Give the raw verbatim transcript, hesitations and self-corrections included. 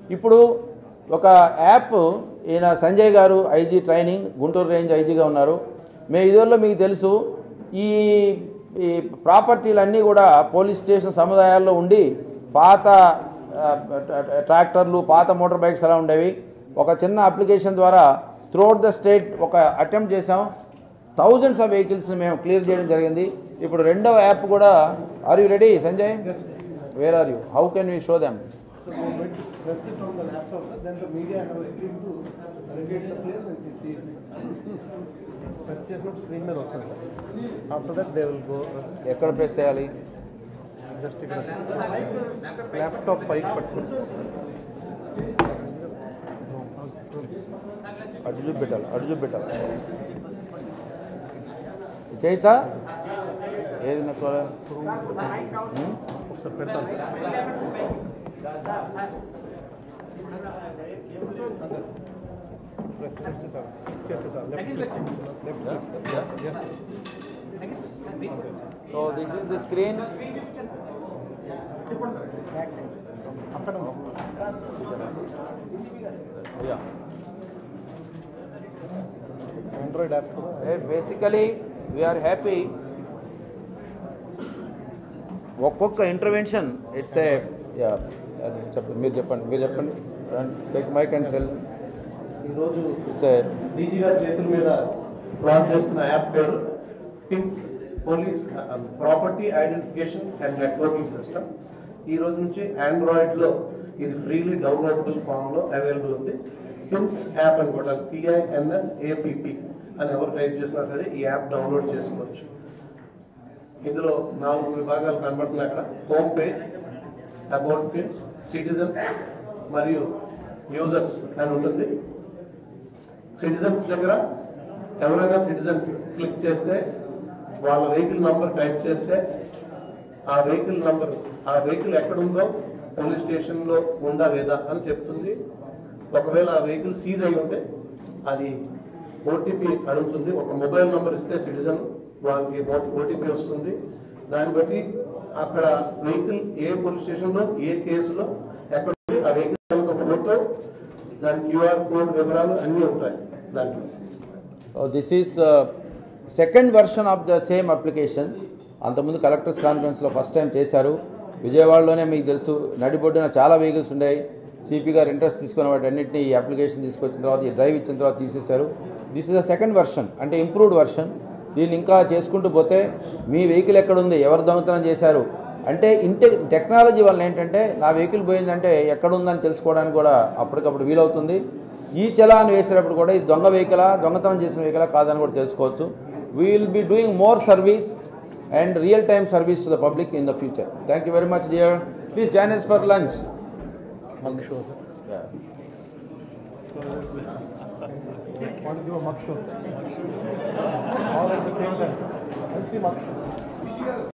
ఇప్పుడు ఒక యాప్ ఈయన సంజయ్ గారు ఐజీ ట్రైనింగ్ గుంటూరు రేంజ్ ఐజీగా ఉన్నారు. మే ఇదివరలో మీకు తెలుసు ఈ ఈ ప్రాపర్టీలన్నీ కూడా పోలీస్ స్టేషన్ సముదాయాల్లో ఉండి పాత ట్రాక్టర్లు పాత మోటార్ బైక్స్ అలా ఉండేవి. ఒక చిన్న అప్లికేషన్ ద్వారా త్రూఅవుట్ ద స్టేట్ ఒక అటెంప్ట్ చేసాం. థౌజండ్స్ ఆఫ్ వెహికల్స్ని మేము క్లియర్ చేయడం జరిగింది. ఇప్పుడు రెండవ యాప్ కూడా are you ready Sanjay? Where are you? How can we show them? After that they will go. ఎక్కడ ప్రెస్ చేయాలి? Just ఇక్కడ ల్యాప్టాప్ పైకి పట్టుకుని అటు చూపెట్టాలి అటు చూపెట్టాలి చేయచ్చా? ఏది నాకు ఒకసారి పెట్టాలి. So this is the screen. Android app basically we are happy. ఒక్కొక్క ఇంటర్వెన్షన్ ఇట్స్ ఏ చెప్పండి మీరు చెప్పండి మీరు చెప్పండి టేక్ మైక్ అండ్ టెల్. ఈరోజు డీజీ గారి చేతుల మీద లాంచ్ చేస్తున్న యాప్ పేరు PINS police property identification and networking system. ఈ రోజు నుంచి ఆండ్రాయిడ్ లో ఇది ఫ్రీలీ డౌన్లోడబుల్ ఫామ్ లో అవైలబుల్ ఉంది. పిన్స్ యాప్ అని కూడా పిఐఎన్ఎస్ ఏపీపీ అని ఎవరు టైప్ చేసినా సరే ఈ యాప్ డౌన్లోడ్ చేసుకోవచ్చు. ఇందులో నాలుగు విభాగాలు కనబడుతున్నాయి. అక్కడ home page, about page, citizen మరియు యూజర్స్ అని ఉంటుంది. సిటిజన్స్ దగ్గర ఎవరైనా సిటిజన్స్ క్లిక్ చేస్తే వాళ్ళ వెహికల్ నంబర్ టైప్ చేస్తే ఆ వెహికల్ నంబర్ ఆ వెహికల్ ఎక్కడుందో పోలీస్ స్టేషన్ లో ఉందా లేదా అని చెప్తుంది. ఒకవేళ ఆ వెహికల్ సీజ్ అయి ఉంటే అది ఓటీపీ అడుగుతుంది. ఒక మొబైల్ నంబర్ ఇస్తే సిటిజన్ వాళ్ళకి ఓటీపీ వస్తుంది. దాన్ని బట్టి అక్కడ వెహికల్ ఏ పోలీస్ స్టేషన్ లో ఏ కేసులో ఎక్కడ ఆ వెహికల్ ఫోటో దాని క్యూఆర్ కోడ్ వివరాలు అన్నీ ఉంటాయి దాంట్లో. This is second version of the same application. అంతకుముందు కలెక్టర్స్ కాన్ఫరెన్స్లో ఫస్ట్ టైం చేశారు. విజయవాడలోనే మీకు తెలుసు నడిబొడ్డున చాలా వెహికల్స్ ఉన్నాయి. సిపి గారు ఇంట్రెస్ట్ తీసుకున్న వాటి అన్నింటినీ ఈ అప్లికేషన్ తీసుకొచ్చిన తర్వాత ఈ డ్రైవ్ ఇచ్చిన తర్వాత తీసేశారు. This is the second version అంటే ఇంప్రూవ్డ్ వర్షన్. దీన్ని ఇంకా చేసుకుంటూ పోతే మీ వెహికల్ ఎక్కడుంది, ఎవరు దొంగతనం చేశారు అంటే ఇంటే టెక్నాలజీ వల్ల ఏంటంటే నా వెహికల్ పోయిందంటే ఎక్కడుందని తెలుసుకోవడానికి కూడా అప్పటికప్పుడు వీలవుతుంది. ఈ చలాన్ వేసేటప్పుడు కూడా ఇది దొంగ వెహికలా దొంగతనం చేసిన వెహికలా కాదని కూడా తెలుసుకోవచ్చు. We will be doing more service and real-time service to the public in the future. Thank you very much, dear. Please join us for lunch. mug show. Yeah. Want to give a mug show? All at the same time. Empty mug show.